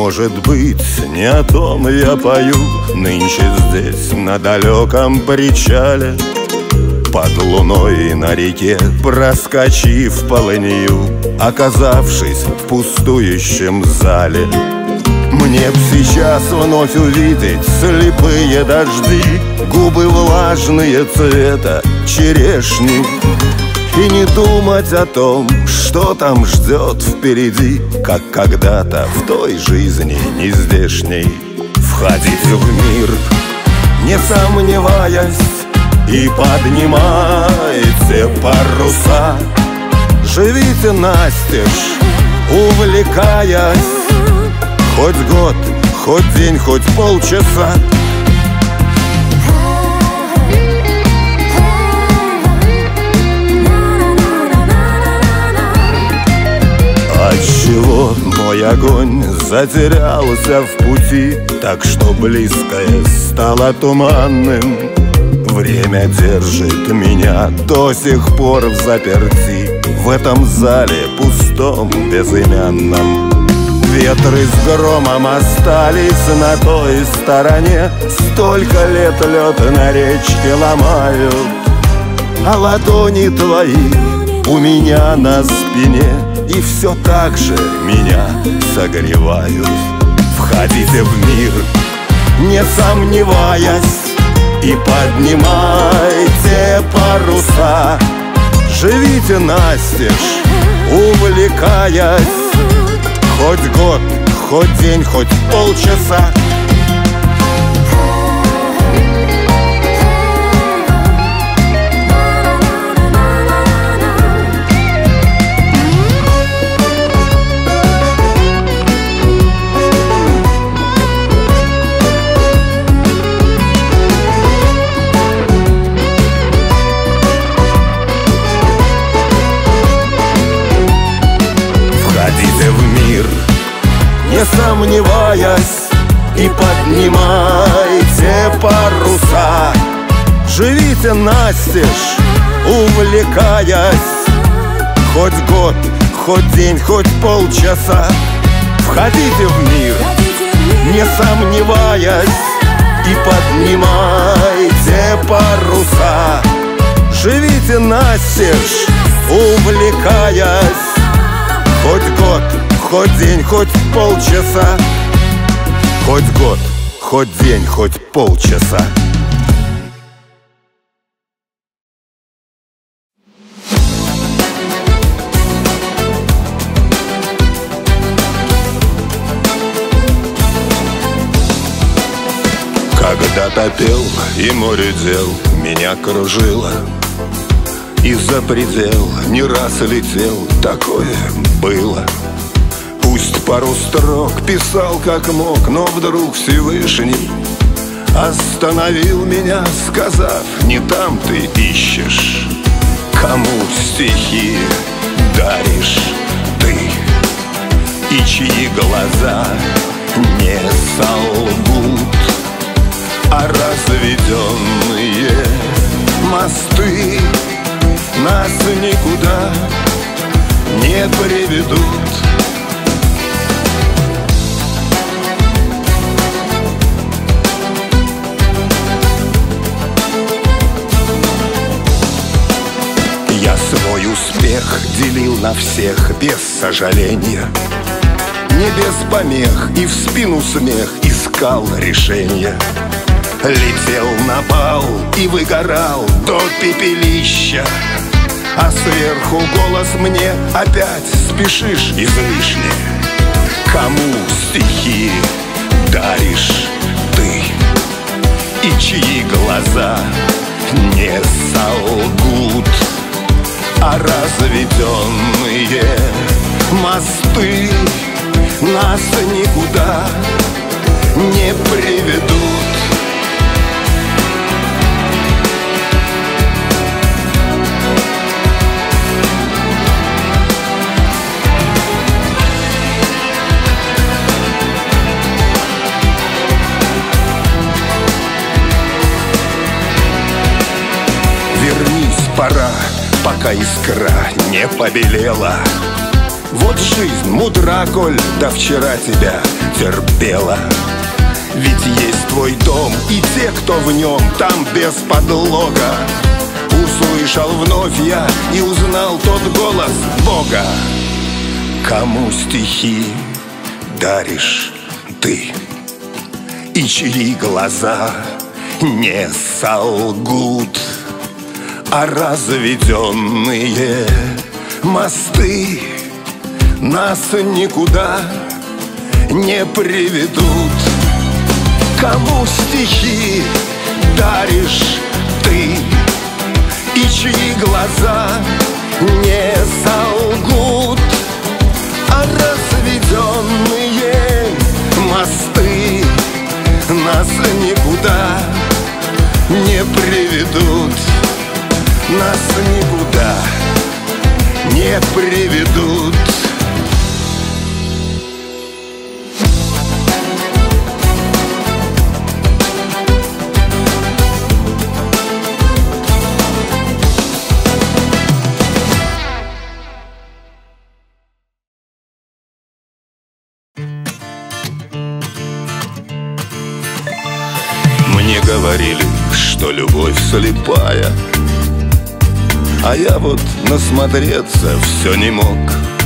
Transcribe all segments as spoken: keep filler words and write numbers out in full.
Может быть, не о том я пою нынче здесь, на далеком причале, под луной на реке, проскочив полынью, оказавшись в пустующем зале. Мне б сейчас вновь увидеть слепые дожди, губы влажные цвета черешни, и не думать о том, что там ждет впереди, как когда-то в той жизни нездешней. Входите в мир, не сомневаясь, и поднимайте паруса. Живите настежь, увлекаясь, хоть год, хоть день, хоть полчаса. Отчего мой огонь затерялся в пути, так что близкое стало туманным? Время держит меня до сих пор в заперти, в этом зале пустом, безымянном. Ветры с громом остались на той стороне, столько лет лед на речке ломают, а ладони твои у меня на спине и все так же меня согревают. Входите в мир, не сомневаясь, и поднимайте паруса. Живите настежь, увлекаясь, хоть год, хоть день, хоть полчаса. Не сомневаясь, и поднимайте паруса. Живите настежь, увлекаясь, хоть год, хоть день, хоть полчаса. Входите в мир, не сомневаясь, и поднимайте паруса. Живите настежь, увлекаясь, хоть год, хоть день, хоть полчаса. Хоть год, хоть день, хоть полчаса. Когда-то пел, и море дел меня кружило, и за предел не раз летел, такое было. Пусть пару строк писал как мог, но вдруг Всевышний остановил меня, сказав: не там ты ищешь, кому стихи даришь ты, и чьи глаза не солгут, а разведенные мосты нас никуда не приведут. Я свой успех делил на всех без сожаления, не без помех, и в спину смех искал решения. Летел на бал и выгорал до пепелища, а сверху голос мне: опять спешишь излишне. Кому стихи даришь ты, и чьи глаза не солгут, а разведенные мосты нас никуда не приведут. Вернись, пора, пока искра не побелела, Вот жизнь мудра, коль до вчера тебя терпела. Ведь есть твой дом и те, кто в нем, там без подлога. Услышал вновь я и узнал тот голос Бога. Кому стихи даришь ты, и чьи глаза не солгут, а разведенные мосты нас никуда не приведут. Кому стихи даришь ты, и чьи глаза не солгут, а разведенные мосты нас никуда не приведут, нас никуда не приведут. Мне говорили, что любовь слепая, а я вот насмотреться все не мог.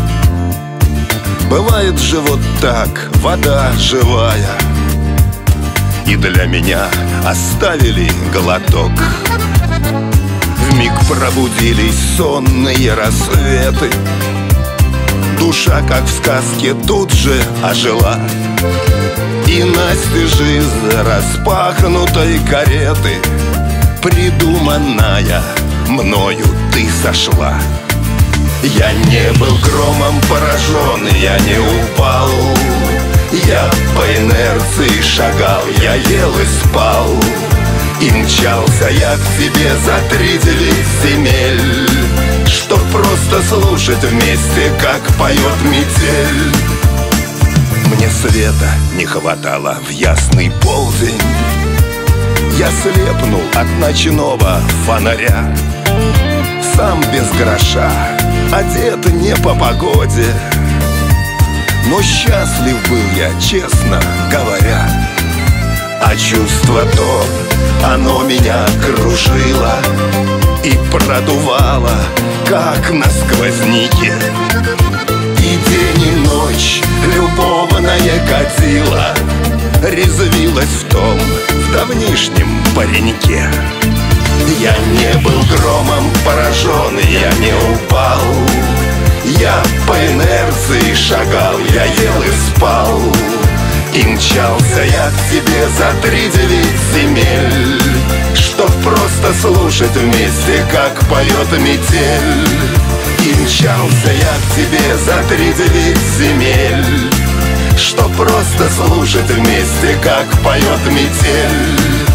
Бывает же вот так, вода живая, и для меня оставили глоток. Вмиг пробудились сонные рассветы, душа, как в сказке, тут же ожила. И настежь из распахнутой кареты, придуманная мною, ты сошла. Я не был громом поражен, я не упал. Я по инерции шагал, я ел и спал. И мчался я к тебе за три девять земель, чтоб просто слушать вместе, как поет метель. Мне света не хватало в ясный полдень, я слепнул от ночного фонаря. Сам без гроша, одет не по погоде, но счастлив был я, честно говоря. А чувство то, оно меня кружило и продувало, как на сквозняке. И день и ночь любовная катила резвилась в том, в давнишнем пареньке. Я не был громом поражен, я не упал. Я по инерции шагал, я ел и спал. И мчался я к тебе за три девять земель, чтоб просто слушать вместе, как поет метель. И мчался я к тебе за три девять земель, чтоб просто слушать вместе, как поет метель.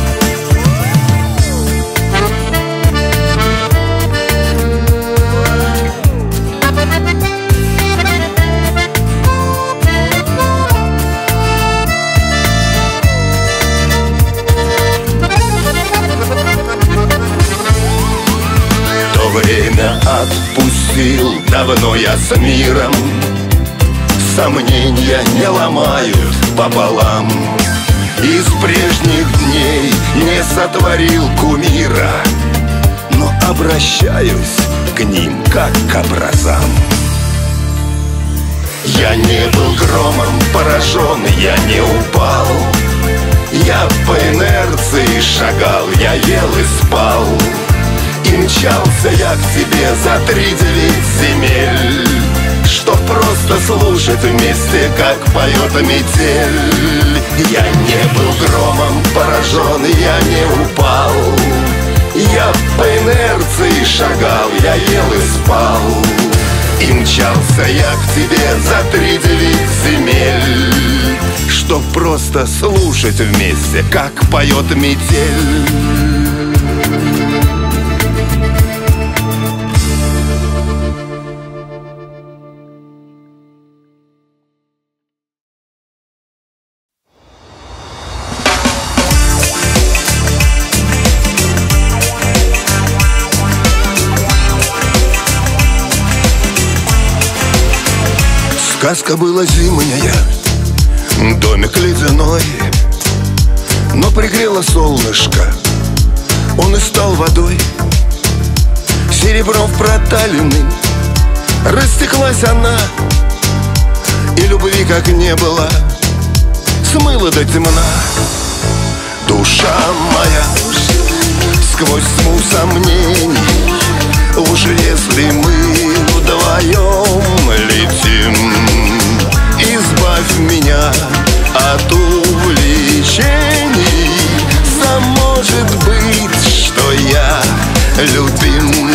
Время отпустил давно я с миром, сомнения не ломают пополам. Из прежних дней не сотворил кумира, но обращаюсь к ним как к образам. Я не был громом поражен, я не упал. Я по инерции шагал, я ел и спал. И мчался я к тебе за три девять земель, чтоб просто слушать вместе, как поет метель. Я не был громом поражен, я не упал. Я по инерции шагал, я ел и спал. И мчался я к тебе за три девять земель, чтоб просто слушать вместе, как поет метель. Сказка была зимняя, домик ледяной, но пригрело солнышко, он и стал водой. Серебром в проталины растеклась она, и любви как не было, смыла до темна. Душа моя сквозь тьму сомнений, уж если мы вдвоем летим, избавь меня от увлечений. Сам может быть, что я любим.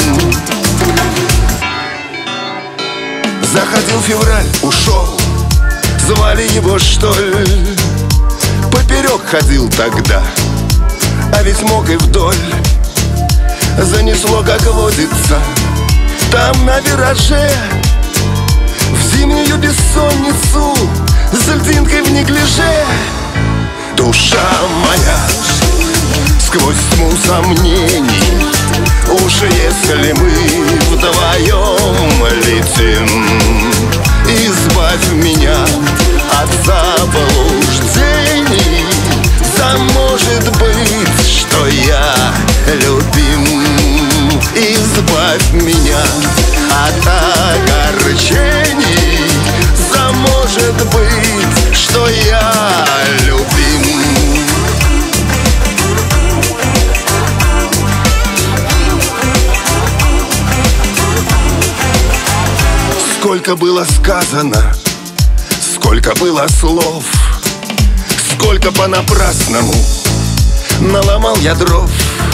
Заходил февраль, ушел, звали его, что ли? Поперек ходил тогда, а ведь мог и вдоль. Занесло, как водится, там на вираже, в зимнюю бессонницу, с льдинкой в неглиже. Душа моя сквозь тьму сомнений, уж если мы вдвоем летим, избавь меня от заблуждений. Да может быть, что я любим. Избавь меня от огорчений. Да может быть, что я любим. Сколько было сказано, сколько было слов, сколько понапрасному наломал я дров.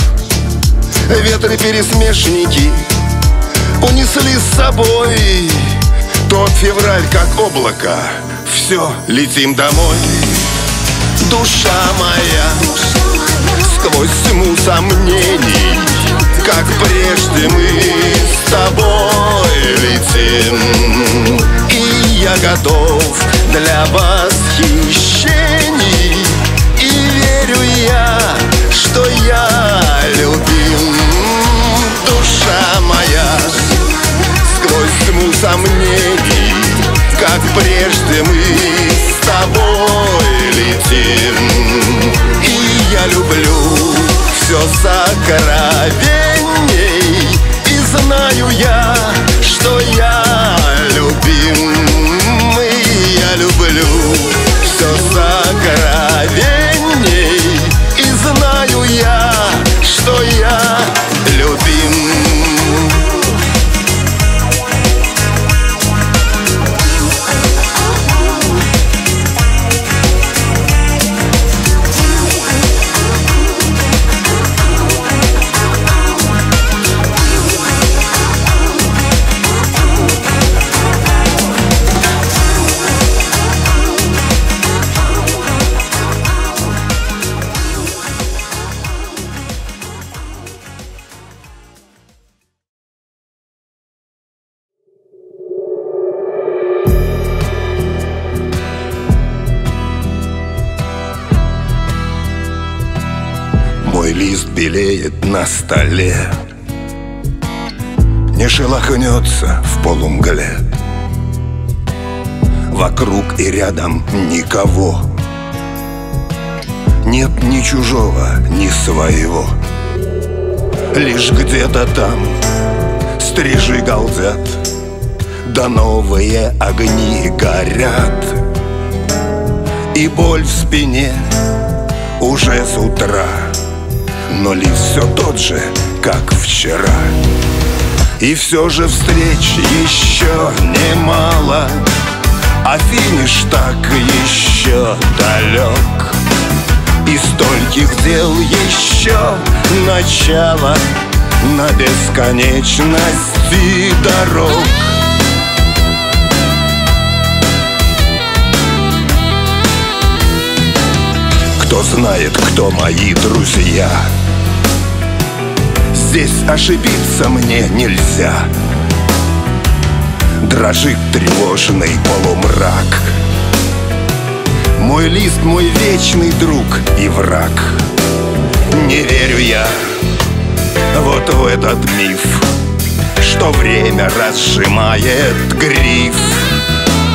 Ветры-пересмешники унесли с собой тот февраль, как облако. Все, летим домой. Душа моя сквозь тьму сомнений, как прежде мы с тобой летим. И я готов для восхищений, и верю я, что я любим. Душа моя сквозь тьму сомнений, как прежде мы с тобой летим. И я люблю все сокровенней, и знаю я, что я любим. И я люблю все сокровенней, и знаю я, что я любим. Мой лист белеет на столе, не шелохнется в полумгле. Вокруг и рядом никого, нет ни чужого, ни своего. Лишь где-то там стрижи галдят, да новые огни горят. И боль в спине уже с утра, но лист все тот же, как вчера. И все же встреч еще немало, а финиш так еще далек. И стольких дел еще начало на бесконечности дорог. Кто знает, кто мои друзья, здесь ошибиться мне нельзя. Дрожит тревожный полумрак, мой лист, мой вечный друг и враг. Не верю я вот в этот миф, что время разжимает гриф.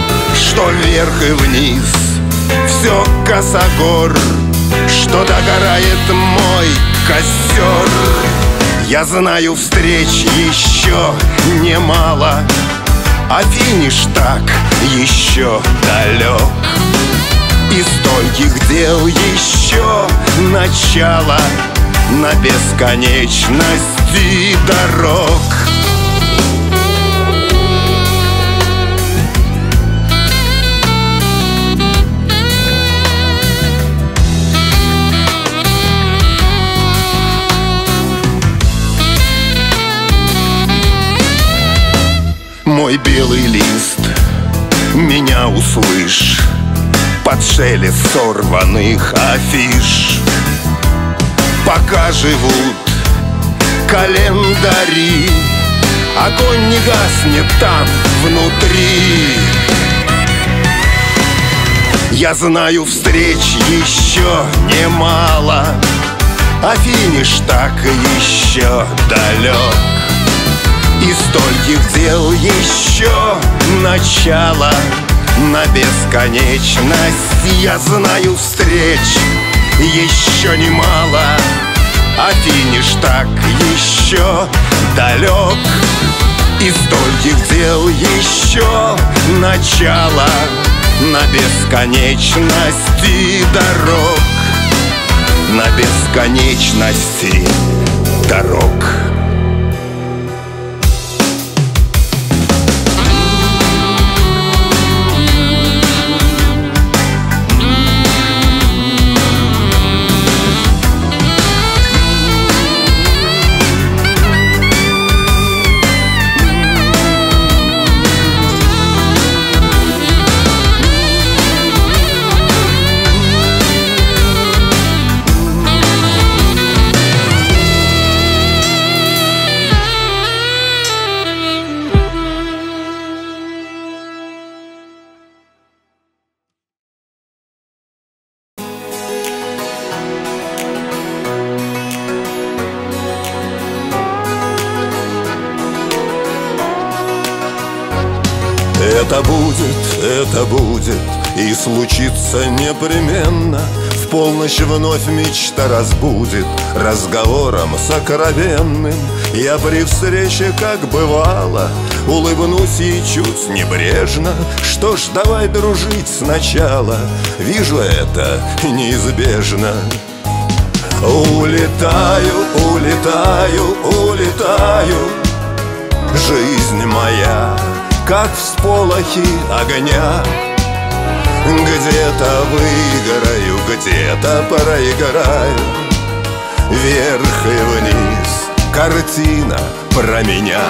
что вверх и вниз, все косогор, что догорает мой костер. Я знаю, встреч еще немало, а финиш так еще далек. И стольких дел еще начало на бесконечности дорог. Мой белый лист, меня услышь под шелест сорванных афиш. Пока живут календари, огонь не гаснет там внутри. Я знаю, встреч еще немало, а финиш так еще далек. И стольких дел еще начало на бесконечность. Я знаю, встреч еще немало, а финиш так еще далек. И стольких дел еще начало на бесконечности дорог. На бесконечности дорог. Это будет, это будет и случится непременно. В полночь вновь мечта разбудит разговором сокровенным. Я при встрече, как бывало, улыбнусь ей чуть небрежно. Что ж, давай дружить сначала, вижу, это неизбежно. Улетаю, улетаю, улетаю, жизнь моя как всполохи огня. Где-то выиграю, где-то проиграю. Вверх и вниз картина про меня.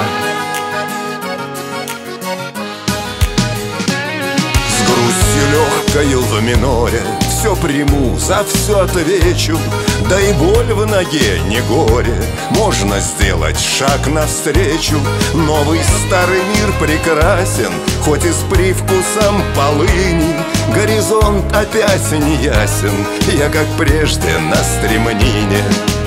С грустью легкою в миноре все приму, за все отвечу. Да и боль в ноге не горе, можно сделать шаг навстречу. Новый старый мир прекрасен, хоть и с привкусом полыни. Горизонт опять неясен, я как прежде на стремнине.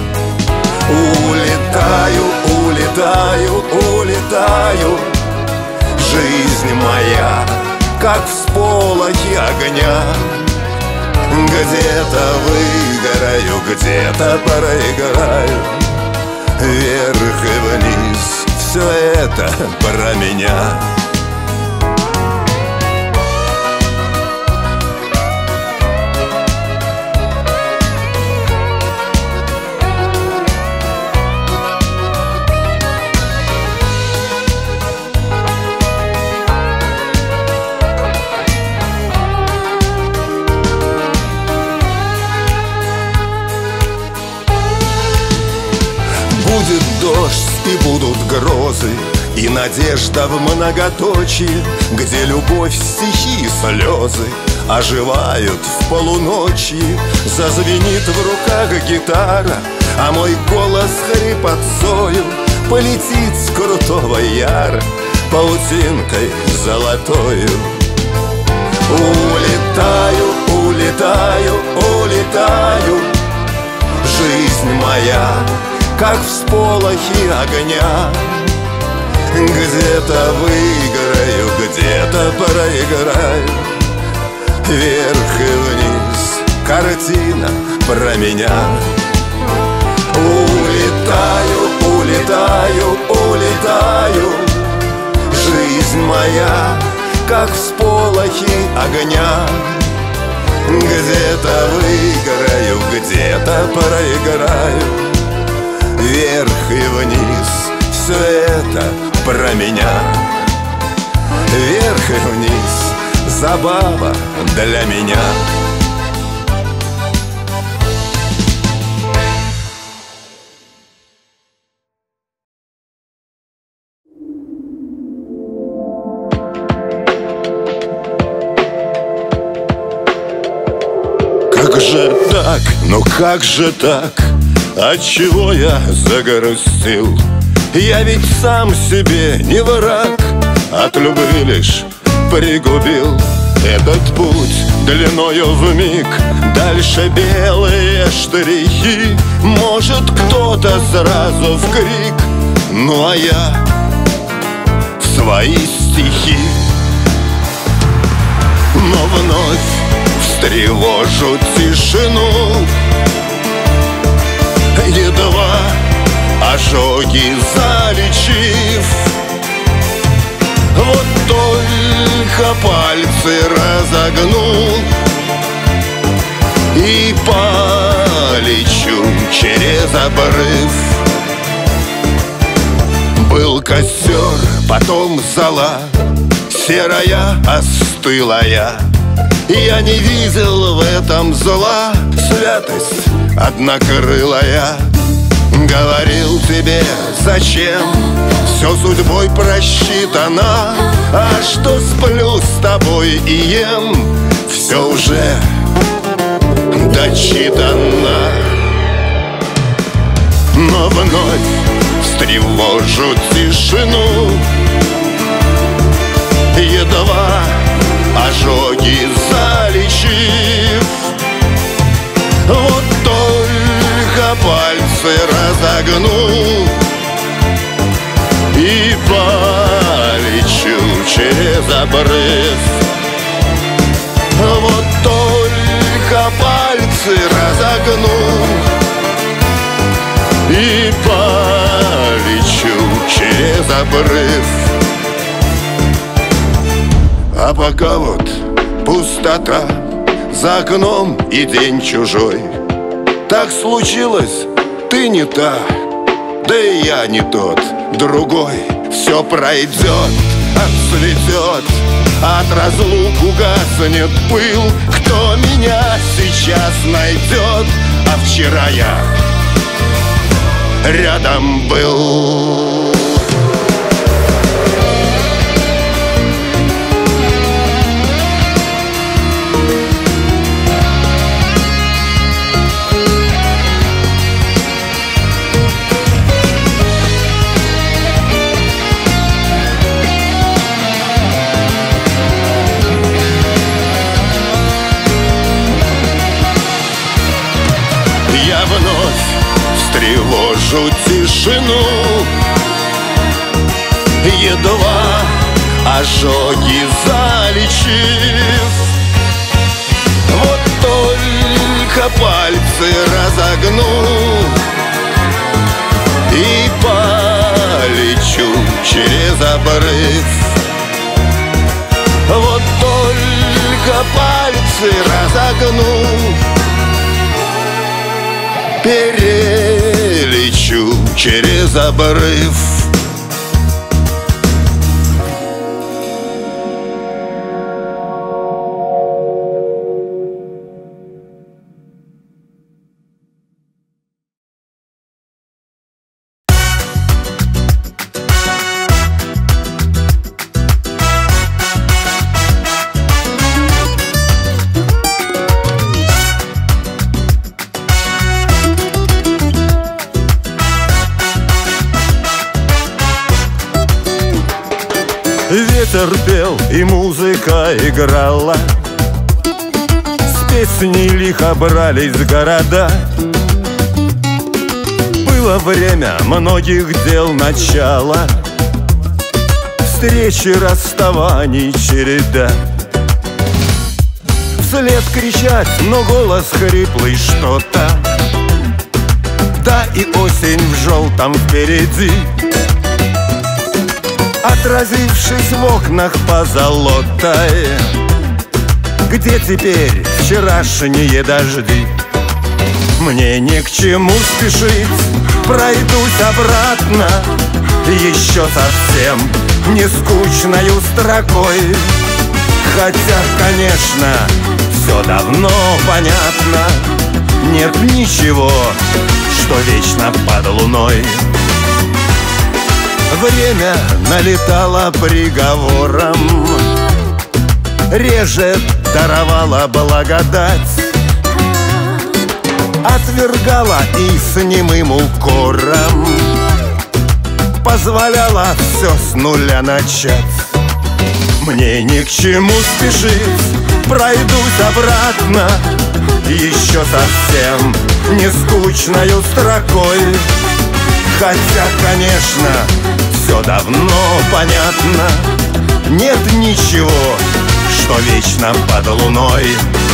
Улетаю, улетаю, улетаю, жизнь моя как всполохи огня. Где-то выиграю, где-то проиграю. Вверх и вниз, все это про меня. Будет дождь и будут грозы, и надежда в многоточии, где любовь, стихи и слезы оживают в полуночи. Зазвенит в руках гитара, а мой голос хрипотцою полетит с крутого яра паутинкой золотою. Улетаю, улетаю, улетаю, жизнь моя как всполохи огня. Где-то выиграю, где-то проиграю. вверх и вниз, картина про меня. Улетаю, улетаю, улетаю, жизнь моя, как всполохи огня. Где-то выиграю, где-то проиграю, вверх и вниз, все это про меня. Вверх и вниз, забава для меня. Как же так, ну как же так? Отчего я загрустил? Я ведь сам себе не враг, от любви лишь пригубил. Этот путь длиною вмиг, дальше белые штрихи. Может, кто-то сразу в крик, ну а я в свои стихи. Но вновь встревожу тишину, едва ожоги залечив. Вот только пальцы разогнул и полечу через обрыв. Был костер, потом зола, серая, остылая. Я не видел в этом зла, святость однокрылая. Говорил тебе, зачем, все судьбой просчитано. А что сплю с тобой и ем, все уже дочитано. Но вновь встревожу тишину, едва ожоги залечив. Вот только пальцы разогну и полечу через обрыв. Вот только пальцы разогну и полечу через обрыв. А пока вот пустота за окном и день чужой. Так случилось, ты не та, да и я не тот, другой. Все пройдет, отцветет, от разлук угаснет пыл. Кто меня сейчас найдет, а вчера я рядом был. Я вновь встревожу тишину, едва ожоги залечив. Вот только пальцы разогну и полечу через обрыв. Вот только пальцы разогну, перелечу через обрыв. Ветер пел и музыка играла, с песней лихо брались города. Было время многих дел начала, встречи, расставаний череда. вслед кричать, но голос хриплый что-то. Да и осень в желтом впереди, отразившись в окнах позолотой. Где теперь вчерашние дожди? Мне ни к чему спешить, пройдусь обратно еще совсем не скучною строкой. Хотя, конечно, все давно понятно, нет ничего, что вечно под луной. Время налетало приговором, режет, даровала благодать, отвергала и с немым укором позволяла все с нуля начать. Мне ни к чему спешить, пройдусь обратно еще совсем не скучною строкой. Хотя, конечно, все давно понятно, нет ничего, что вечно под луной.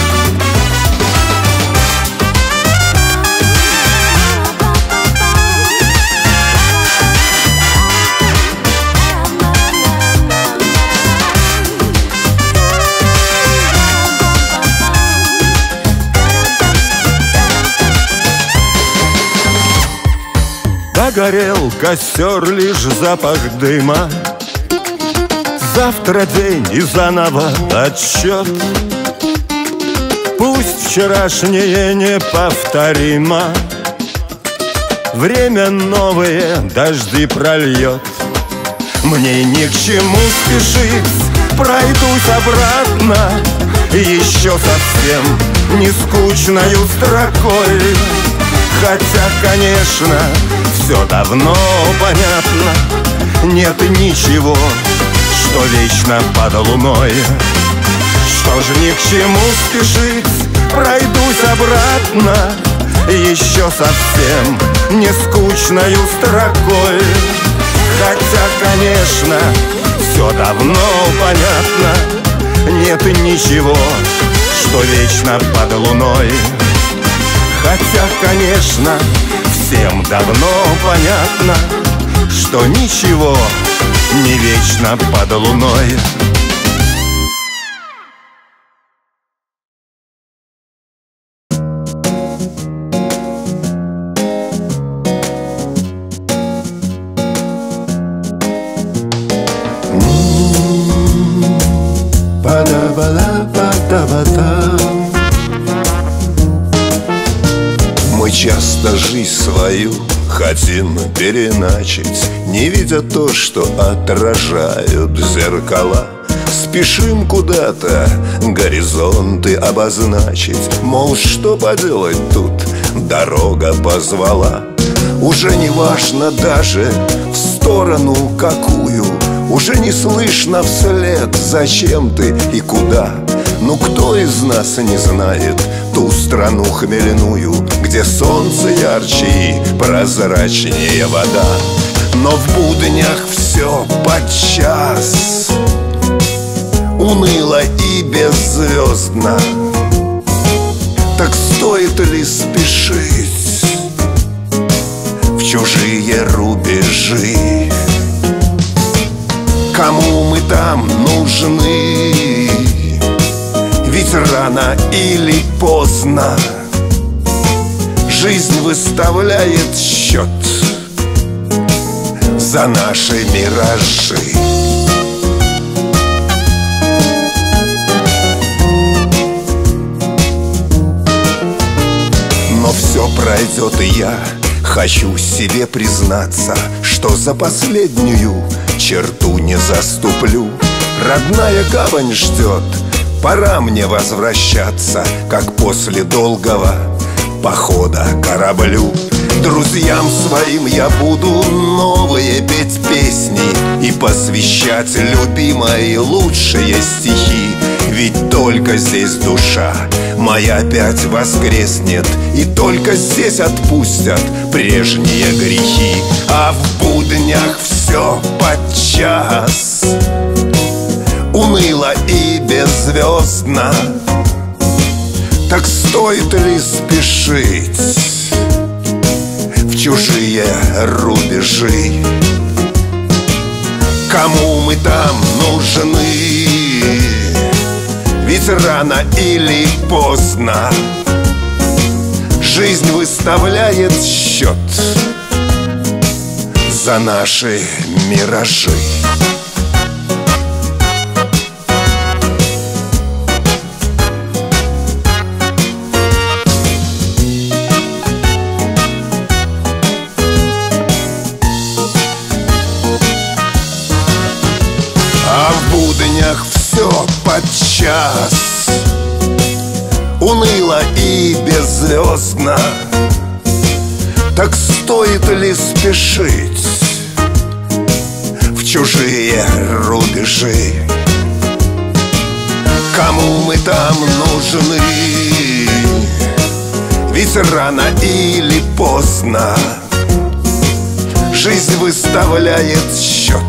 Догорел костер, лишь запах дыма. Завтра день и заново отсчет. Пусть вчерашнее неповторимо, время новые дожди прольет. Мне ни к чему спешить, пройдусь обратно еще совсем не скучною строкой. Хотя, конечно, все давно понятно, нет ничего, что вечно под луной. Что ж ни к чему спешить, пройдусь обратно еще совсем не скучною строкой. Хотя, конечно, все давно понятно, нет ничего, что вечно под луной. Хотя, конечно, всем давно понятно, что ничего не вечно под луной. Мы часто жизнь свою хотим переначить, не видя то, что отражают зеркала. Спешим куда-то горизонты обозначить, мол, что поделать тут, дорога позвала. Уже не важно даже в сторону какую, уже не слышно вслед, зачем ты и куда. Ну кто из нас не знает ту страну хмельную, где солнце ярче и прозрачнее вода? Но в буднях все подчас уныло и беззвездно. Так стоит ли спешить в чужие рубежи? Кому мы там нужны? Ведь рано или поздно жизнь выставляет счет за наши миражи. Но все пройдет, и я хочу себе признаться, что за последнюю черту не заступлю. Родная гавань ждет, пора мне возвращаться, как после долгого похода кораблю. Друзьям своим я буду новые петь песни и посвящать любимой лучшие стихи. Ведь только здесь душа моя опять воскреснет, и только здесь отпустят прежние грехи. А в буднях все подчас уныло и беззвездно. Так стоит ли спешить в чужие рубежи? Кому мы там нужны? Ведь рано или поздно жизнь выставляет счет за наши миражи. А в буднях все подчас уныло и беззвездно. Так стоит ли спешить в чужие рубежи? Кому мы там нужны? Ведь рано или поздно жизнь выставляет счет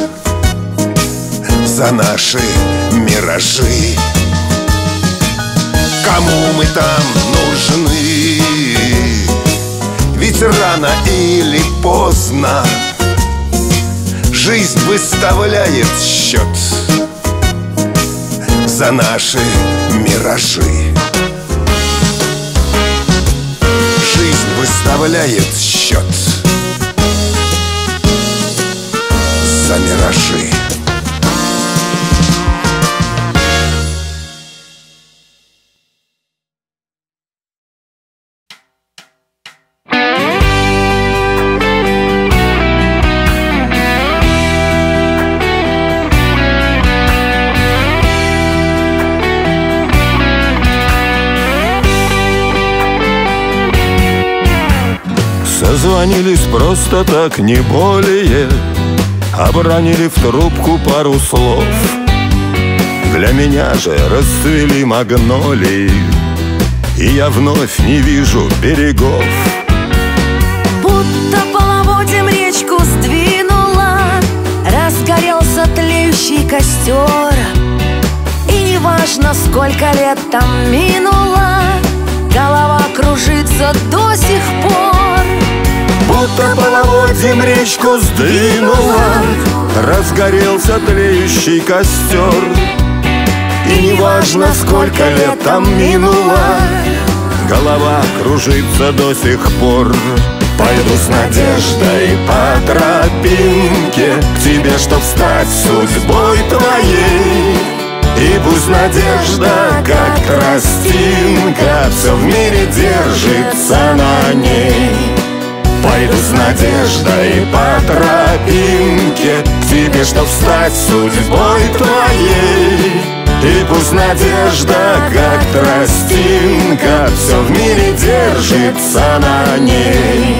за наши миражи. Кому мы там нужны? Ведь рано или поздно жизнь выставляет счет за наши миражи. Жизнь выставляет счет за миражи. Созвонились просто так, не более, обронили в трубку пару слов. Для меня же расцвели магнолии, и я вновь не вижу берегов. Будто половодьем речку сдвинула, разгорелся тлеющий костер. И неважно, сколько лет там минуло, голова кружится до сих пор. Будто половодьем речку сдвинула, разгорелся тлеющий костер. И неважно, сколько лет там минуло, голова кружится до сих пор. Пойду с надеждой по тропинке к тебе, чтоб стать судьбой твоей. И пусть надежда, как тростинка, все в мире держится на ней. Пойду с надеждой по тропинке к тебе, чтоб стать судьбой твоей. И пусть надежда, как тростинка, все в мире держится на ней.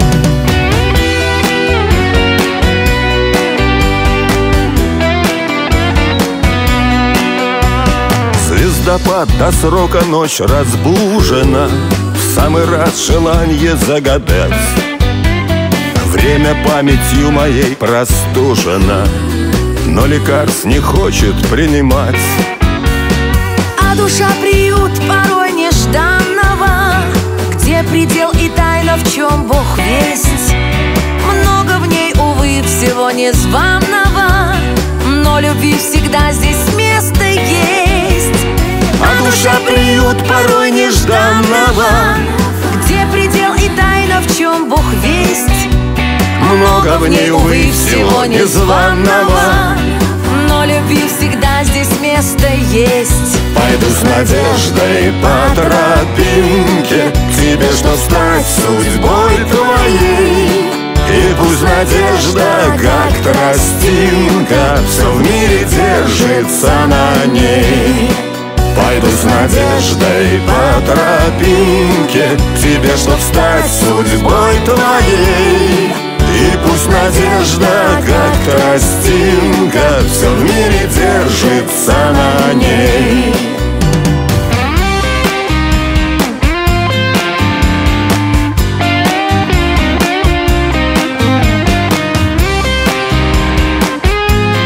Звездопад до срока ночь разбужена, в самый раз желание загадать. Время памятью моей простужено, но лекарств не хочет принимать. А душа приют порой нежданного, где предел и тайна, в чем Бог весть. Много в ней, увы, всего незваного, но любви всегда здесь место есть. А душа приют порой нежданного, где предел и тайна, в чем Бог весть. много в ней, увы, всего незваного, но любви всегда здесь место есть. Пойду с надеждой по тропинке к тебе, чтоб стать судьбой твоей. И пусть надежда, как тростинка, все в мире держится на ней. Пойду с надеждой по тропинке к тебе, чтоб стать судьбой твоей. И пусть надежда, как тростинка, все в мире держится на ней.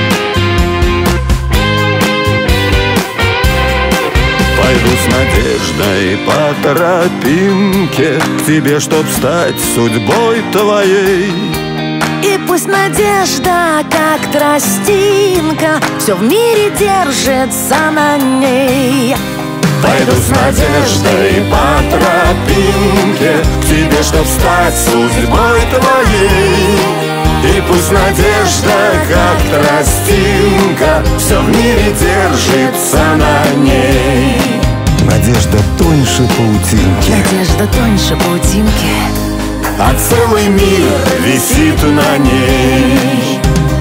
Пойду с надеждой надеждой по тропинке к тебе, чтоб стать судьбой твоей. И пусть надежда, как тростинка, все в мире держится на ней. Пойду с надеждой по тропинке к тебе, чтоб стать судьбой твоей. И пусть надежда, как тростинка, все в мире держится на ней. Надежда тоньше паутинки, Надежда тоньше паутинки, а целый мир висит на ней.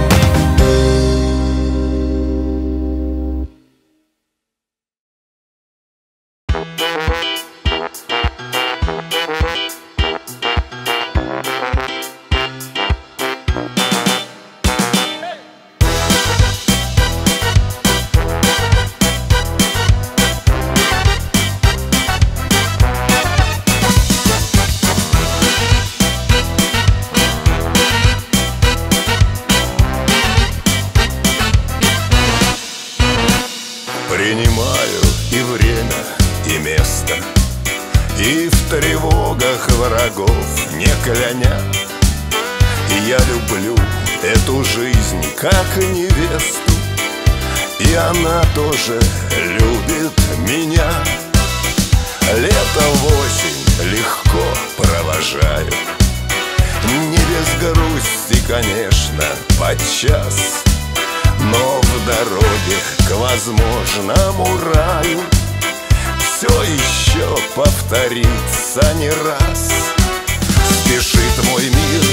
Принимаю и время, и место, и в тревогах врагов не кляня. И я люблю эту жизнь как невесту, и она тоже любит меня. Лето в осень легко провожаю, не без грусти, конечно, подчас, но в дороге к возможному раю все еще повторится не раз. Спешит мой мир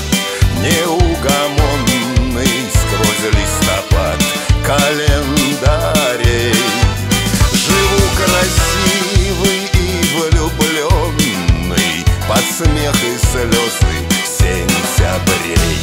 неугомонный сквозь листопад календарей. Живу красивый и влюбленный под смех и слезы сентябрей.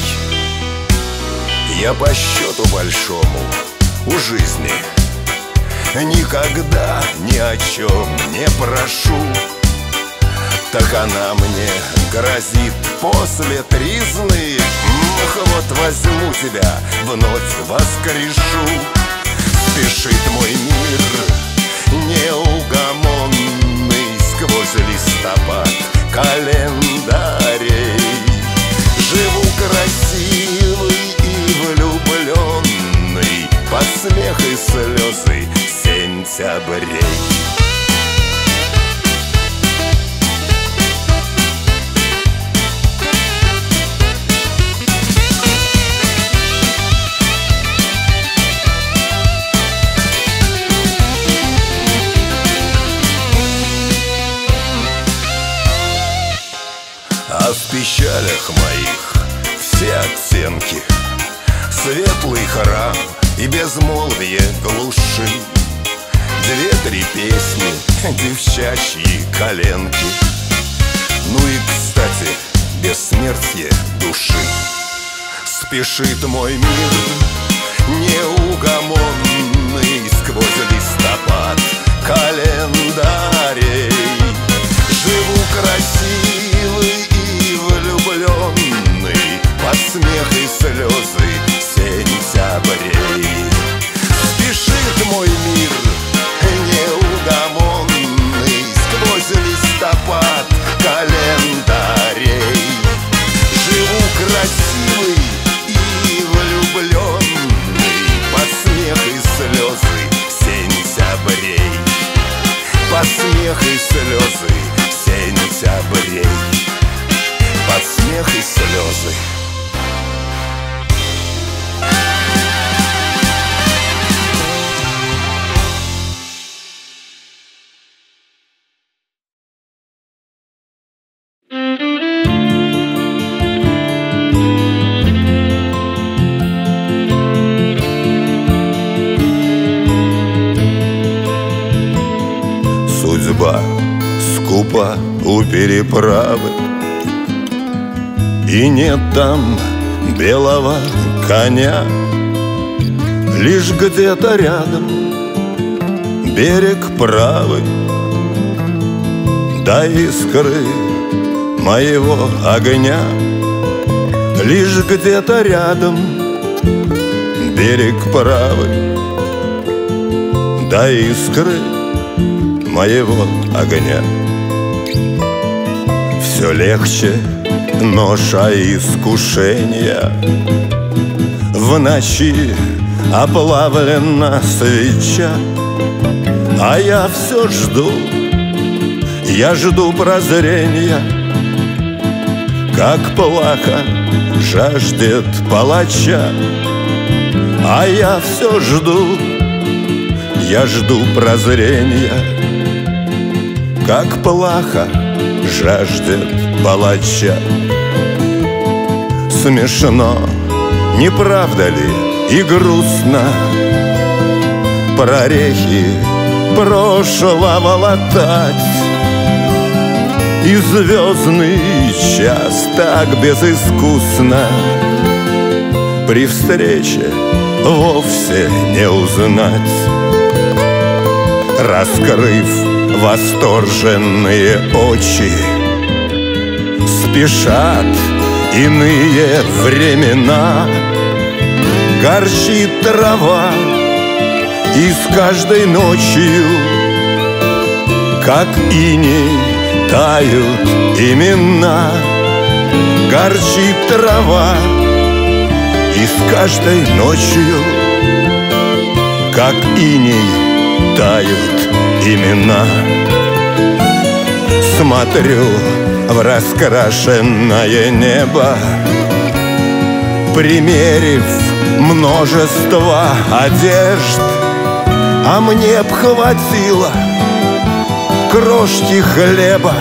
Я по счету большому у жизни никогда ни о чем не прошу. Так она мне грозит после тризны: эх, вот возьму тебя, вновь воскрешу. Спешит мой мир неугомонный сквозь листопад календарей. Живу красивый и влюбленный под смех и слезы сентябрей. А в печалях моих все оттенки: светлый храм и безмолвие глуши, две-три песни, девчачьи коленки, ну и, кстати, бессмертие души. Спешит мой мир неугомонный сквозь листопад календарей. Живу красивый и влюбленный под смех и слезы сентябрей. Спешит мой мир неугомонный сквозь листопад календарей. Живу красивый и влюбленный под смех и слезы сентябрей. Под смех и слезы сентябрей. Под смех и слезы. Судьба скупа у переправы, и нет там белого коня. Лишь где-то рядом берег правый, да искры моего огня. Лишь где-то рядом берег правый, да искры моего огня. Все легче ноша искушения, в ночи оплавлена свеча, а я все жду, я жду прозрения, как плаха жаждет палача. А я все жду, я жду прозрения, как плаха жаждет палача. Смешно, не правда ли, и грустно прорехи прошлого латать, и звездный час так безыскусно при встрече вовсе не узнать. Раскрыв восторженные очи, спешат иные времена. Горчит трава, и с каждой ночью, как иней, тают имена. Горчит трава, и с каждой ночью, как иней, тают имена. Смотрю в раскрашенное небо, примерив множество одежд, а мне б хватило крошки хлеба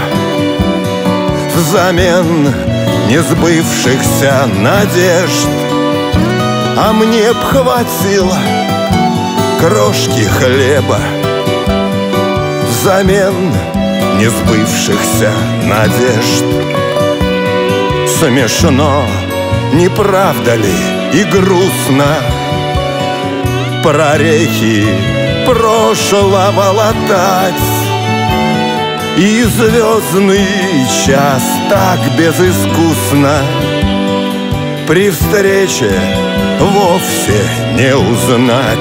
взамен несбывшихся надежд. А мне б хватило крошки хлеба взамен несбывшихся надежд. Смешно, не правда ли, и грустно прорехи прошлого латать, и звездный час так безыскусно при встрече вовсе не узнать.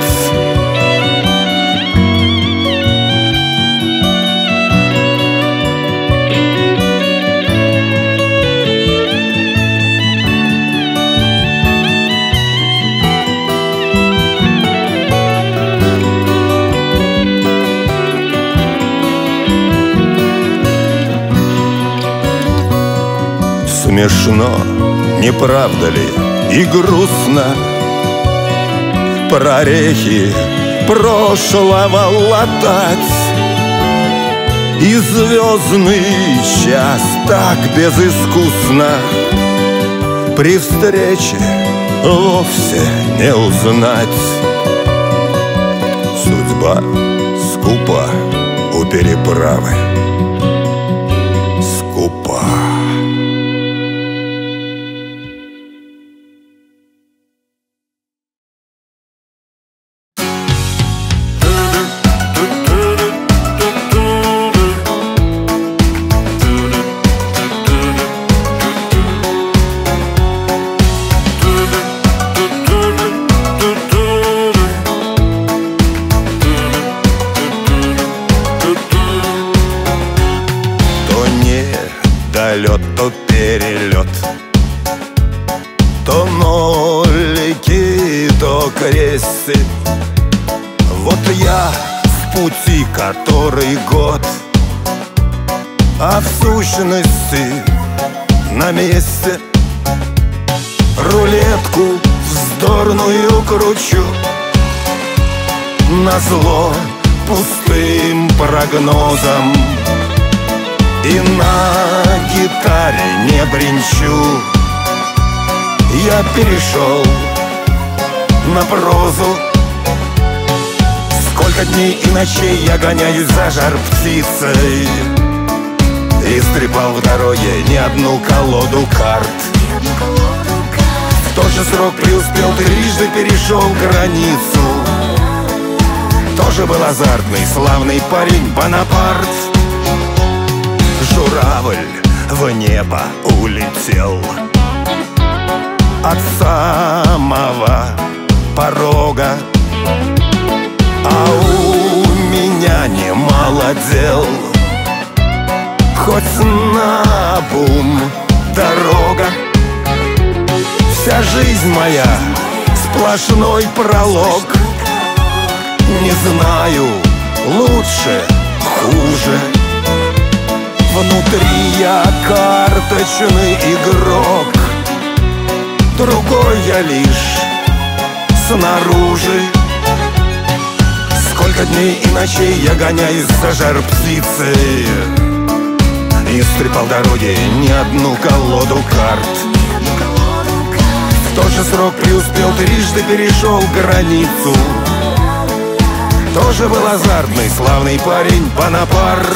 Смешно, не правда ли, и грустно прорехи прошлого латать, и звездный час так безыскусно при встрече вовсе не узнать. Судьба скупа у переправы, скупа. Лед, то перелет, то нолики, то кресты. Вот я в пути который год, а в сущности на месте. Рулетку вздорную кручу, назло пустым прогнозом, и на гитаре не бренчу. Я перешел на прозу. Сколько дней и ночей я гоняюсь за жар птицей, истрепал в дороге не одну колоду карт. В тот же срок преуспел, трижды перешел границу. Тоже был азартный, славный парень Бонапарт. Журавль в небо улетел от самого порога, а у меня немало помолодел. Хоть наобум дорога, вся жизнь моя сплошной пролог. Не знаю, лучше, хуже. Внутри я карточный игрок, другой я лишь снаружи. Сколько дней и ночей я гоняюсь за жар-птицей, истрепал дороги не одну колоду карт. В тот же срок преуспел, трижды перешел границу. Тоже был азартный, славный парень Бонапарт.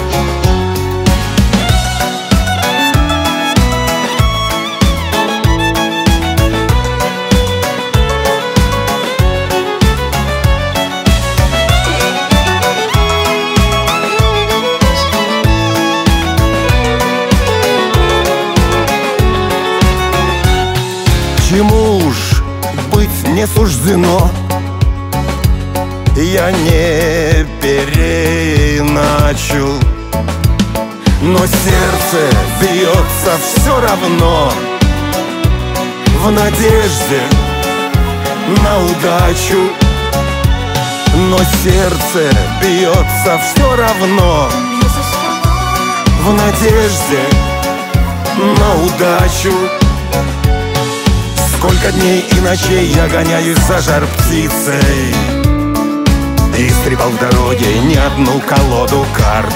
Чему уж быть не суждено, я не переиначу, но сердце бьется все равно в надежде на удачу. Но сердце бьется все равно в надежде на удачу. Сколько дней и ночей я гоняюсь за жар-птицей, истрепал в дороге не одну колоду карт.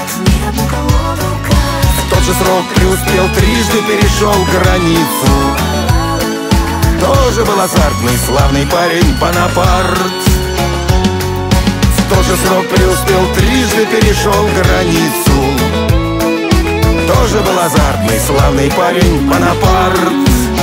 В тот же срок преуспел, трижды перешел границу. Тоже был азартный, славный парень Бонапарт. В тот же срок преуспел, трижды перешел границу. Тоже был азартный, славный парень Бонапарт.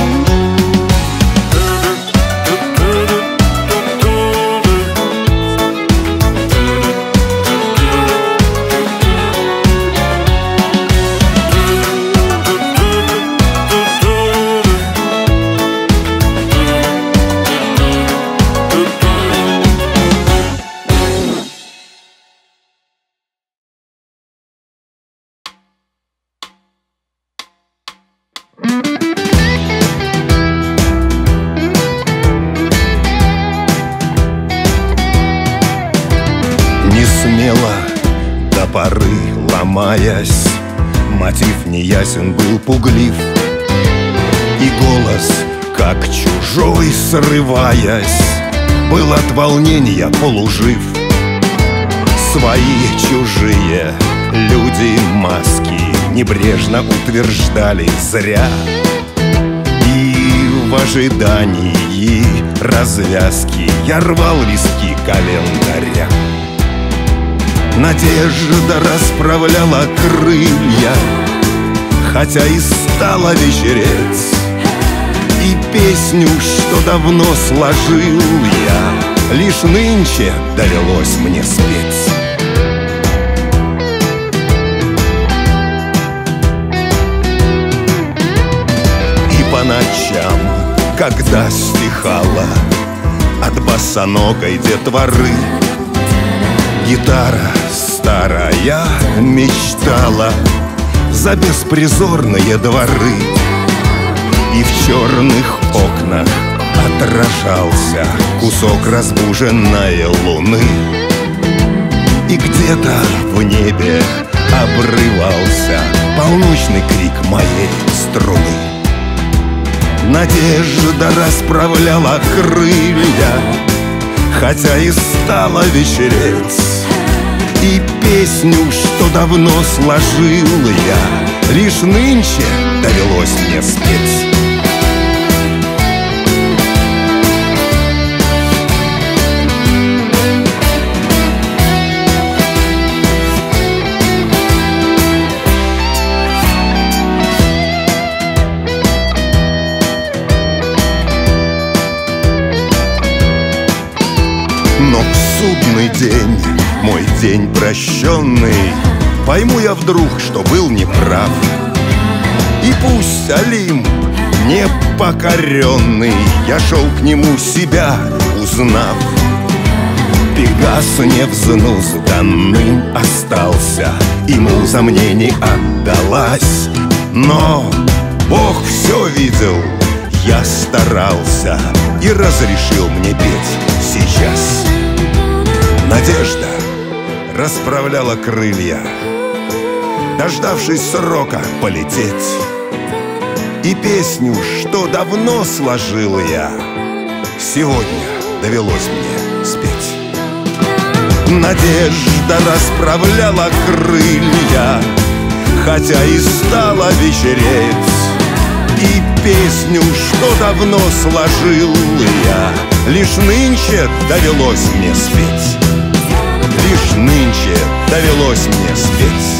До поры ломаясь, мотив неясен был, пуглив, и голос, как чужой срываясь, был от волнения полужив. Свои чужие люди маски небрежно утверждали зря, и в ожидании развязки я рвал листки календаря. Надежда расправляла крылья, хотя и стало вечереть, и песню, что давно сложил я, лишь нынче довелось мне спеть. И по ночам, когда стихала от босоногой детворы гитара старая, мечтала за беспризорные дворы, и в черных окнах отражался кусок разбуженной луны, и где-то в небе обрывался полночный крик моей струны. Надежда расправляла крылья, хотя и стало вечереть, и песню, что давно сложил я, лишь нынче довелось мне спеть. Но в судный день, мой день прощенный, пойму я вдруг, что был неправ. И пусть Олимп непокоренный, я шел к нему себя узнав. Пегасу невзнузданным остался, и муза мне не отдалась. Но Бог все видел, я старался, и разрешил мне петь сейчас. Надежда расправляла крылья, дождавшись срока полететь. И песню, что давно сложил я, сегодня довелось мне спеть. Надежда расправляла крылья, хотя и стало вечереть. И песню, что давно сложил я, лишь нынче довелось мне спеть. Лишь нынче довелось мне спеть.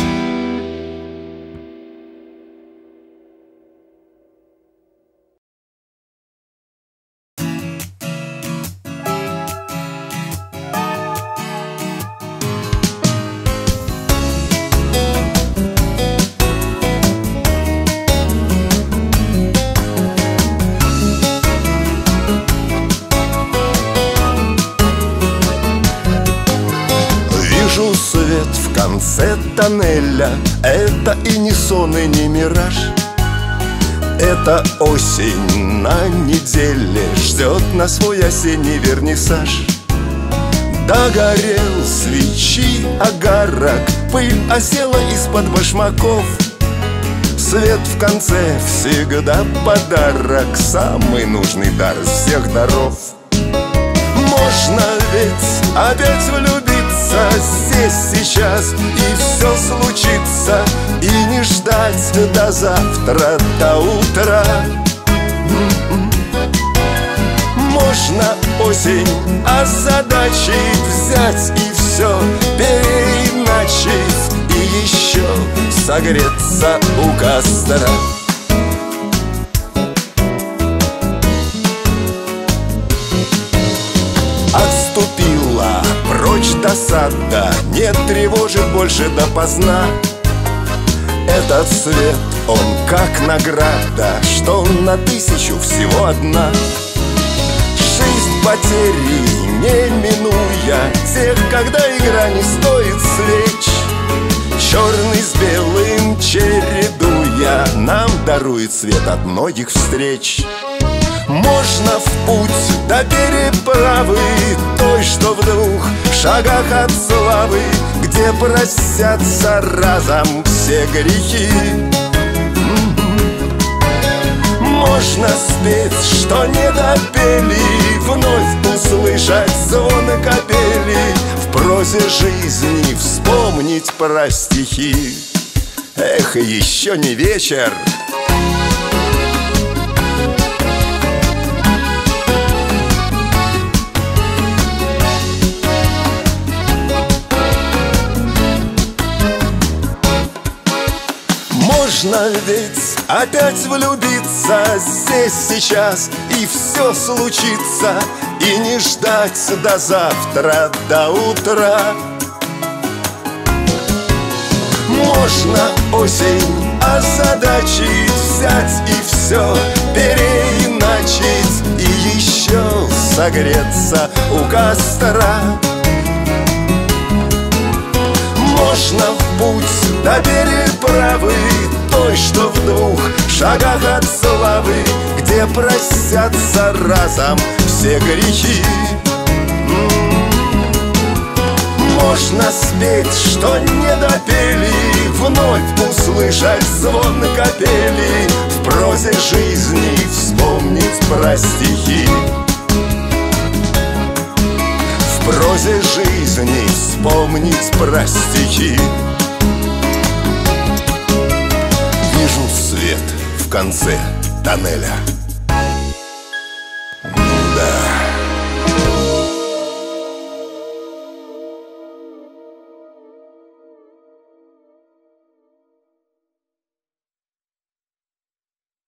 Свет в конце тоннеля — это и не сон, и не мираж. Это осень на неделе ждет на свой осенний вернисаж. Догорел свечи огарок, пыль осела из-под башмаков. Свет в конце всегда подарок, самый нужный дар из всех даров. Можно ведь опять влюбиться здесь, сейчас, и все случится, и не ждать до завтра, до утра. Можно осень озадачить, взять и все переиначить, и еще согреться у костра. Отступила прочь досада, не тревожит больше допоздна. Этот свет, он как награда, что на тысячу всего одна. Жизнь потери не минуя тех, когда игра не стоит свеч. Черный с белым чередуя, нам дарует свет от многих встреч. Можно в путь до переправы, той, что в двух шагах от славы, где простятся разом все грехи. Можно спеть, что не допели, вновь услышать звон капели, в прозе жизни вспомнить про стихи. Эх, еще не вечер. Можно ведь опять влюбиться здесь, сейчас, и все случится, и не ждать до завтра, до утра. Можно осень озадачить, взять и все переиначить, и еще согреться у костра. Можно в путь до переправы, той, что в двух шагах от славы, где простятся разом все грехи. Можно спеть, что не допели, вновь услышать звон капели, в прозе жизни вспомнить про стихи. В прозе жизни вспомнить про стихи. Вижу свет в конце тоннеля.